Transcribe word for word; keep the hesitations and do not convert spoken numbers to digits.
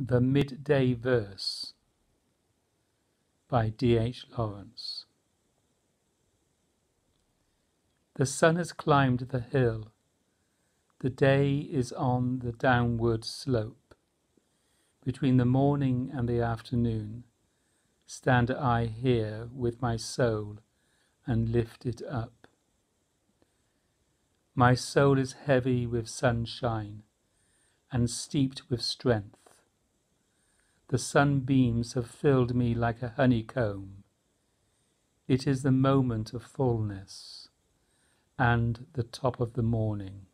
The Midday Verse by D H Lawrence. The sun has climbed the hill, the day is on the downward slope. Between the morning and the afternoon stand I here with my soul and lift it up. My soul is heavy with sunshine and steeped with strength. The sunbeams have filled me like a honeycomb. It is the moment of fullness and the top of the morning.